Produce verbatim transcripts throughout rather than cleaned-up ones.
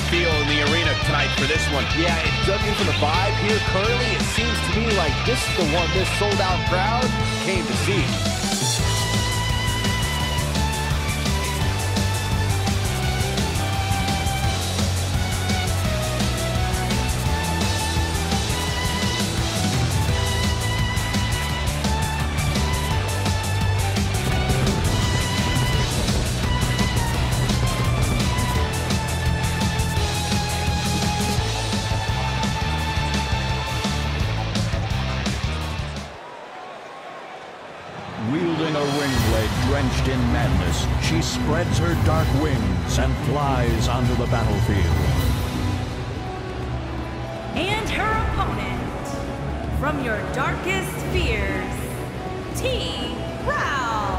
feel in the arena tonight for this one. Yeah, and judging from the vibe here currently, it seems to me like this is the one this sold-out crowd came to see. Wielding a ring blade drenched in madness, she spreads her dark wings and flies onto the battlefield. And her opponent, from your darkest fears, T. Ralph.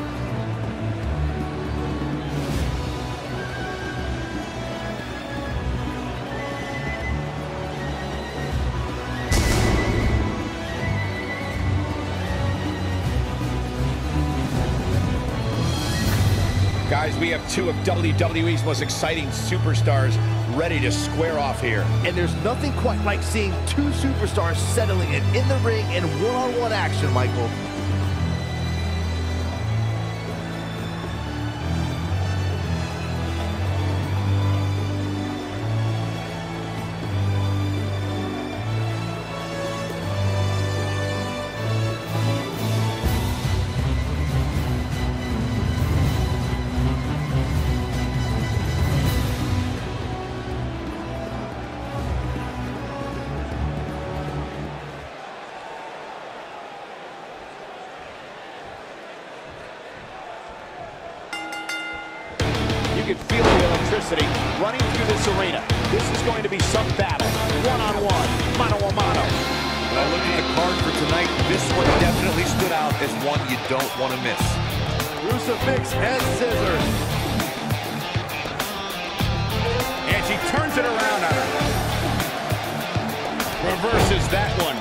Guys, we have two of W W E's most exciting superstars ready to square off here. And there's nothing quite like seeing two superstars settling it in the ring in one-on-one action, Michael. You can feel the electricity running through this arena. This is going to be some battle. One-on-one, mano-a-mano. Well, looking at the card for tonight, this one definitely stood out as one you don't want to miss. Crucifix and scissors. And she turns it around on her. Reverses that one.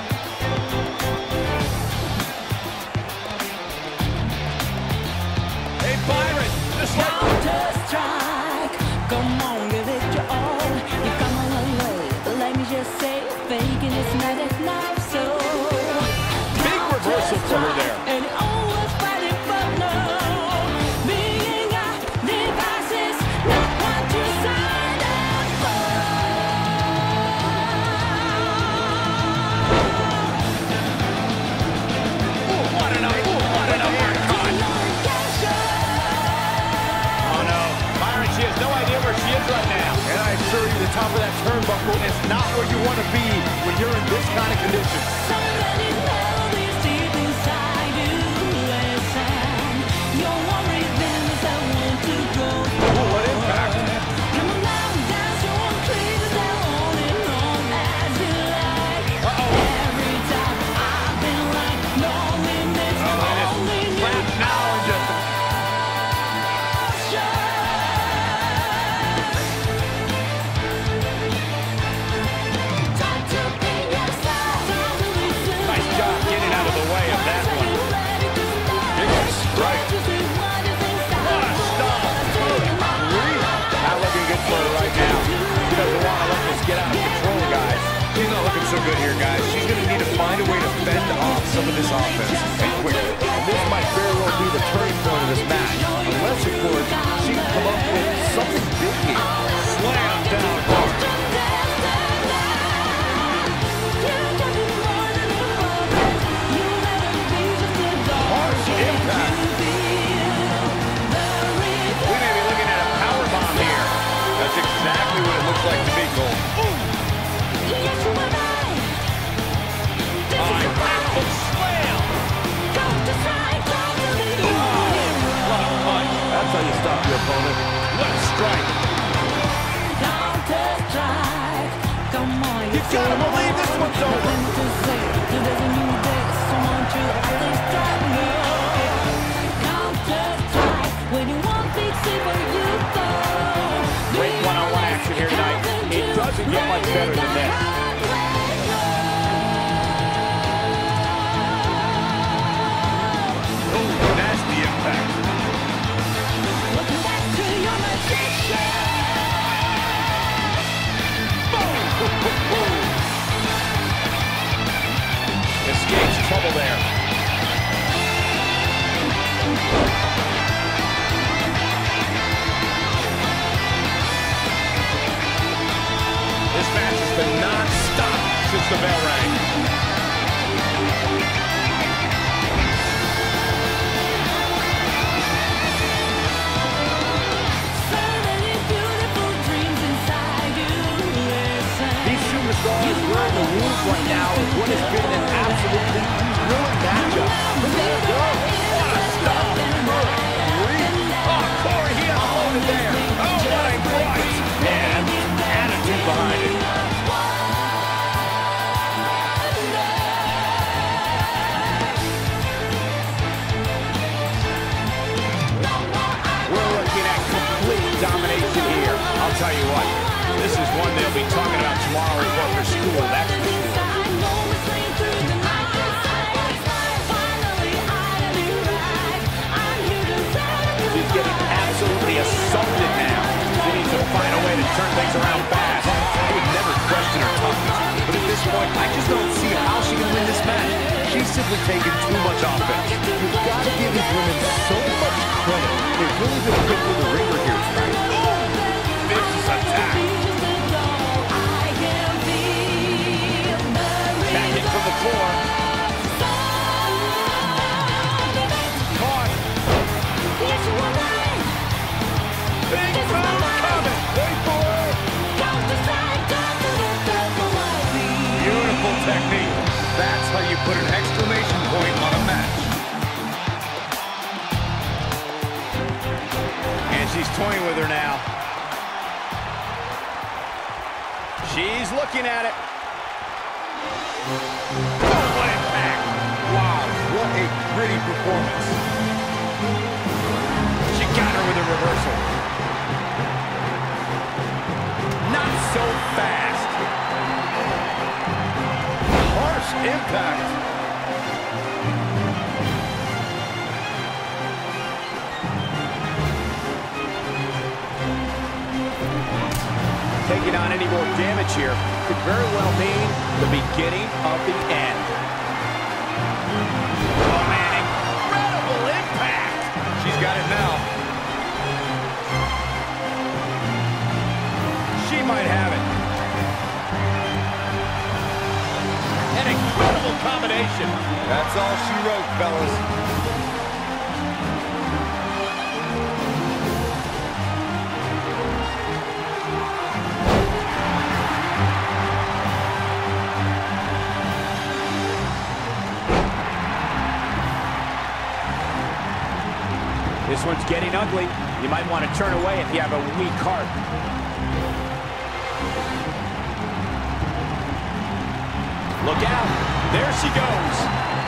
Hey, Byron, this one. Counter-strike, come on, give it your all. You come a long way, let me just say, faking is not enough, so Big reversal for her there. and always fighting for love. Being a device is not what you signed up for. Ooh, what an up, ooh, what an uppercut. Oh, no. Byron, she has no idea where she is right now. And I assure you, the top of that turnbuckle is not where you want to be when you're in this kind of condition. Somebody know is deep inside you, listen. Your one revenge I want to go. Ooh, what impact. Come on now, dance your own trees down on and on as you like. Uh-oh. Every time I've been like, no limits, Oh, it is only you. trapped now in just a... Time to be yourself, time to listen. Nice job getting out of the way of that one. Big strike. What a stomp. Good grief. Not looking good for her right now. She doesn't want to let this get out of control, guys. She's not looking so good here, guys. She's going to need to find a way to fend off some of this offense, and quickly. And this might very well be the turning point of this match. Unless, of course, she can come up with something big here. Slam down hard. Harsh impact. We may be looking at a power bomb here. That's exactly what it looks like to me, Cole. Backward slam. What a punch. That's how you stop your opponent. What a strike. You gotta believe this one's over. Great one-on-one action here tonight. It doesn't get much better than this. Oh, nasty impact. the bell rang. These superstars wearing the wounds right now of what has been an absolutely thrilling matchup. Look at it go. What a stop. Good grief. Oh, Corey, he unloaded there. Oh, what a right. And attitude behind it. We're looking at complete domination here. I'll tell you what, this is one they'll be talking about tomorrow before for school, that's for sure. She's getting absolutely assaulted now. She needs to find a way to turn things around fast. I would never question her toughness, but at this point, I just don't see how she can win this match. She's simply taking too much offense. You've got to give these women so much credit. They've really been put through the ringer here tonight. Vicious attack. Back in from the floor. Caught. Big move coming. Wait for it. Beautiful technique. That's how you put an exclamation point on a match. And she's toying with her now. She's looking at it. What impact. Wow, what a gritty performance. She got her with a reversal. Not so fast. Harsh impact. Taking on any more damage here could very well mean the beginning of the end. Oh, man, incredible impact. She's got it now. She might have it. An incredible combination. That's all she wrote, fellas. This one's getting ugly. You might want to turn away if you have a weak heart. Look out. There she goes.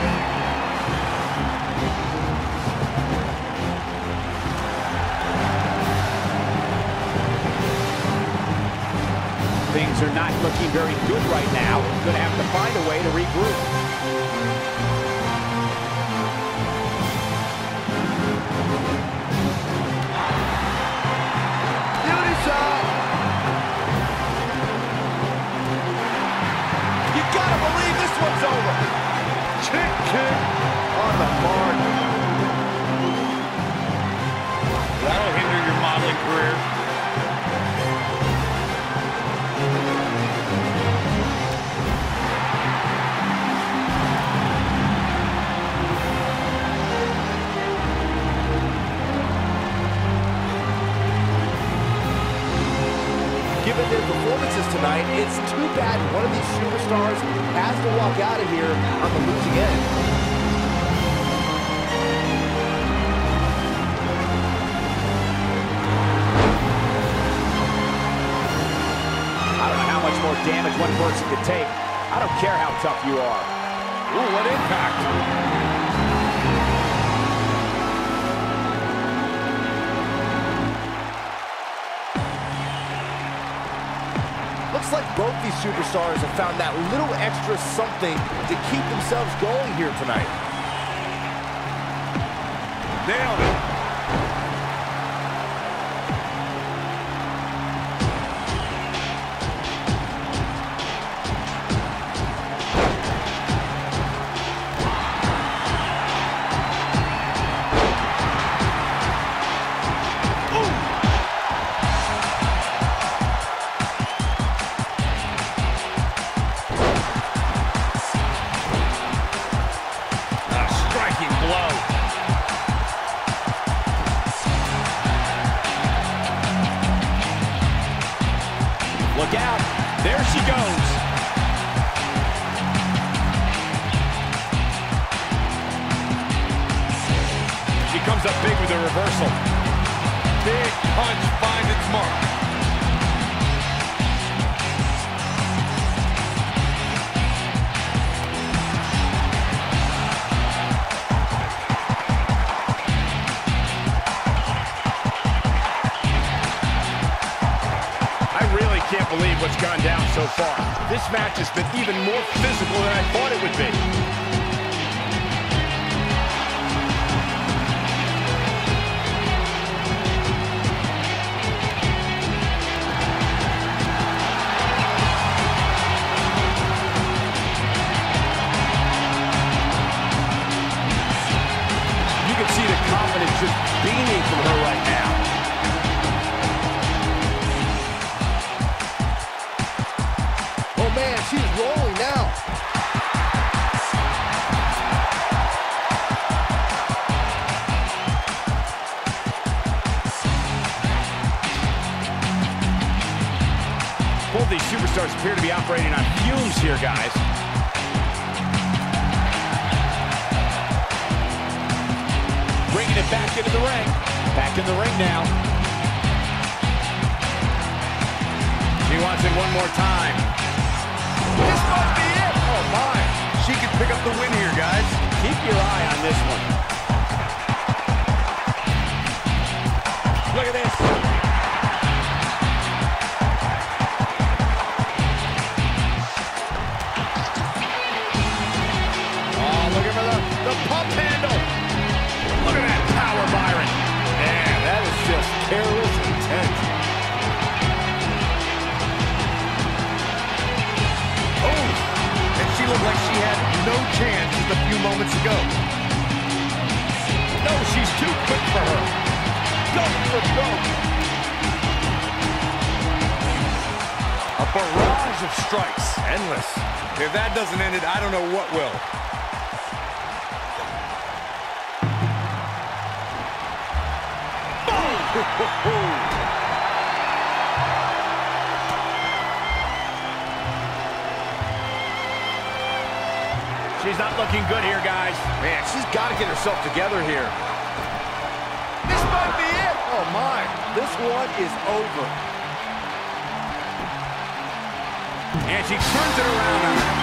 Things are not looking very good right now. Gonna have to find a way to regroup. One's over. Chick kick on the mark. That'll hinder your modeling career. Given their performances tonight, it's too bad one of these superstars has to walk out of here on the losing end. I don't know how much more damage one person could take. I don't care how tough you are. Ooh, what impact. Looks like both these superstars have found that little extra something to keep themselves going here tonight. Nailed it. comes up big with a reversal. Big punch finds its mark. I can't believe what's gone down so far. This match has been even more physical than I thought it would be. You can see the confidence just beaming from her right now. Man, she's rolling now. Both these superstars appear to be operating on fumes here, guys. Bringing it back into the ring. Back in the ring now. She wants it one more time. This must be it. Oh, my. She can pick up the win here, guys. Keep your eye on this one. Look at this. Oh, looking for the, the pump handle. Look at that power, Byron. Man, that is just careless intent. She looked like she had no chance just a few moments ago. No, she's too quick for her. Go for go. A barrage of strikes. Endless. If that doesn't end it, I don't know what will. Boom! She's not looking good here, guys. Man, she's got to get herself together here. This might be it. Oh, my. This one is over. And she turns it around on her.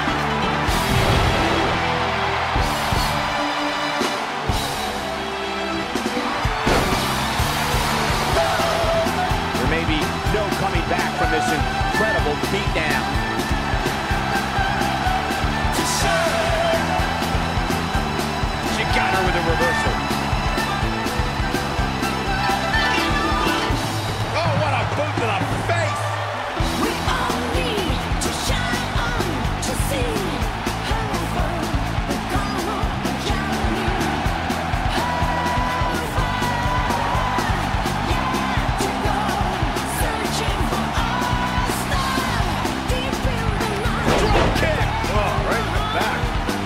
There may be no coming back from this incredible beatdown. Got her with a reversal. Oh, what a boot to the face! We all need to shine on to see how far we're gonna journey. How far yet to go, searching for our star deep in the night. Drop kick! Oh, right in the back.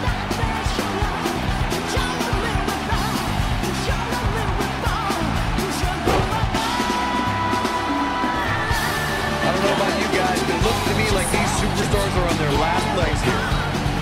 I don't know about you guys, but it looks to me like these superstars are on their last legs here.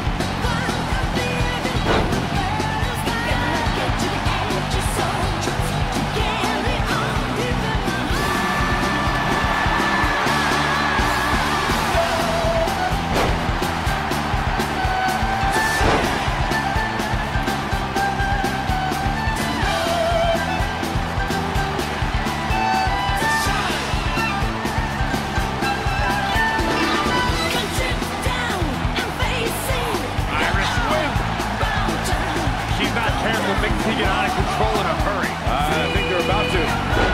To get out of control in a hurry. Uh, I think they're about to.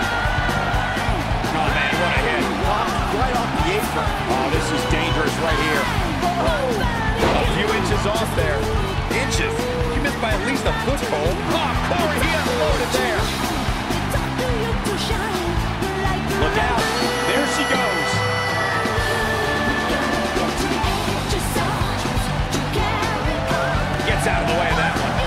Oh, man, what a hit. Right off the apron. Oh, this is dangerous right here. A few inches off there. Inches? You missed by at least a foothold. Oh, Corey, he unloaded there. Look out. There she goes. Gets out of the way of that one.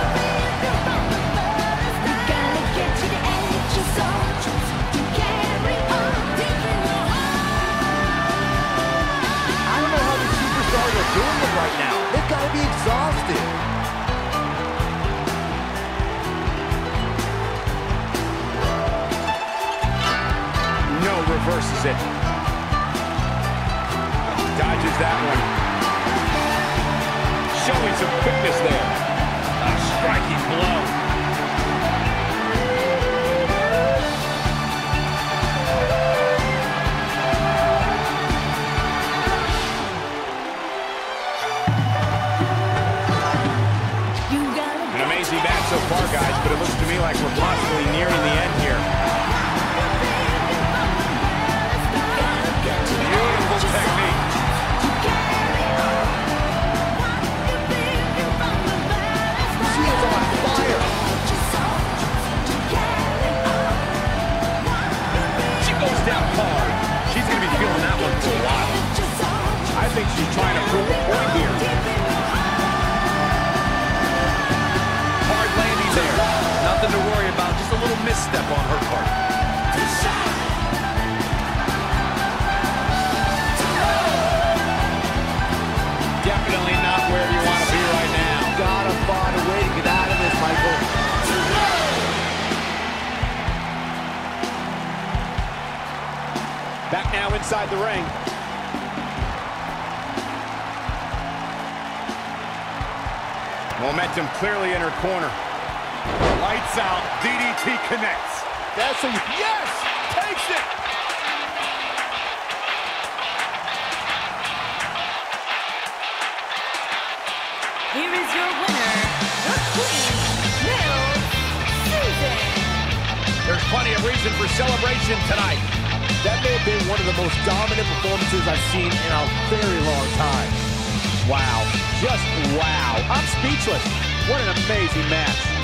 Doing it right now. They've got to be exhausted. reverses it. Dodges that one. Showing some quickness there. A striking blow. An amazing match so far, guys, but it looks to me like we're possibly nearing the end here. Beautiful technique. She is on fire. She goes down hard. She's going to be feeling that one for a while. I think she's trying to prove a point here. Hard landing there. Nothing to worry about. Just a little misstep on her part. Definitely not where you want to be right now. Gotta find a way to get out of this, Michael. Back now inside the ring. Momentum clearly in her corner. Lights out. D D T connects. That's a yes! Takes it! Here is your winner, the Queen, Liv Susan. There's plenty of reason for celebration tonight. That may have been one of the most dominant performances I've seen in a very long time. Wow. Just wow. I'm speechless. What an amazing match.